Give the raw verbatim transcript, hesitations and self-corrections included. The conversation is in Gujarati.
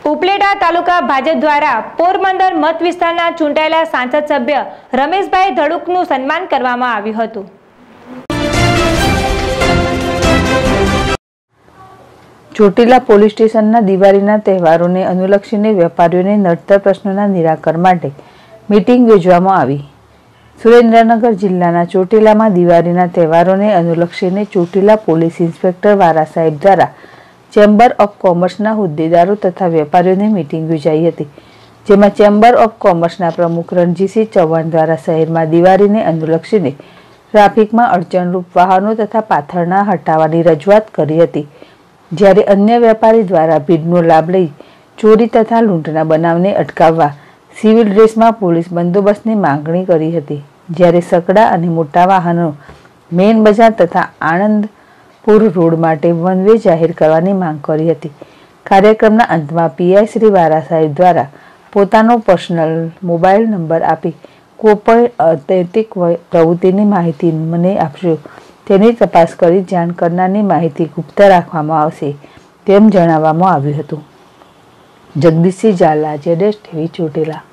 ઉપલેટા તાલુકા ભાજપ દ્વારા પોરબંદર મત વિસ્તારના ચૂંટાયેલા સાંસદ સભ્ય રમેશભાઈ ધડુકનું સન્માન કરવામાં આવ્યું હતું। ચોટીલા પોલીસ સ્ટેશનના દિવાળીના તહેવારોને અનુલક્ષીને વેપારીઓને નડતર પ્રશ્નોના નિરાકરણ માટે મીટિંગ યોજવામાં આવી। સુરેન્દ્રનગર જિલ્લાના ચોટીલામાં દિવાળીના તહેવારોને અનુલક્ષીને ચોટીલા પોલીસ ઇન્સ્પેક્ટર વારા સાહેબ દ્વારા ચેમ્બર ઓફ કોમર્સના હોદ્દેદારો તથા વેપારીઓની મીટિંગ યોજાઈ હતી, જેમાં ચેમ્બર ઓફ કોમર્સના પ્રમુખ રણજીતસિંહ ચૌહાણ દ્વારા શહેરમાં દિવાળીને અનુલક્ષીને ટ્રાફિકમાં અડચણરૂપ વાહનો તથા પાથરણા હટાવવાની રજૂઆત કરી હતી, જ્યારે અન્ય વેપારી દ્વારા ભીડનો લાભ લઈ ચોરી તથા લૂંટના બનાવને અટકાવવા સિવિલ ડ્રેસમાં પોલીસ બંદોબસ્તની માંગણી કરી હતી, જ્યારે સકડા અને મોટા વાહનો મેઇન બજાર તથા આણંદપુર રોડ માટે વન વે જાહેર કરવાની માંગ કરી હતી। કાર્યક્રમના અંતમાં પીઆઈ શ્રી વારા સાહેબ દ્વારા પોતાનો પર્સનલ મોબાઈલ નંબર આપી કોઈપણ અનૈતિક પ્રવૃત્તિની માહિતી મને આપશો તેની તપાસ કરી જાણ કરનારની માહિતી ગુપ્ત રાખવામાં આવશે તેમ જણાવવામાં આવ્યું હતું। જગદીશસિંહ ઝાલા, જેડેશ ટીવી, ચોટીલા।